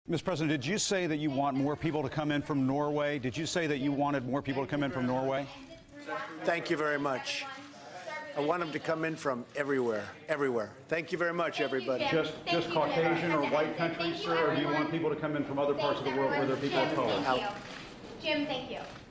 Mr. President, did you say that you want more people to come in from Norway? Did you say that you wanted more people to come in from Norway? Thank you very much. I want them to come in from everywhere, everywhere. Thank you very much, everybody. Just Caucasian or white countries, sir, or do you want people to come in from other parts of the world where there are people of color? Jim, thank you.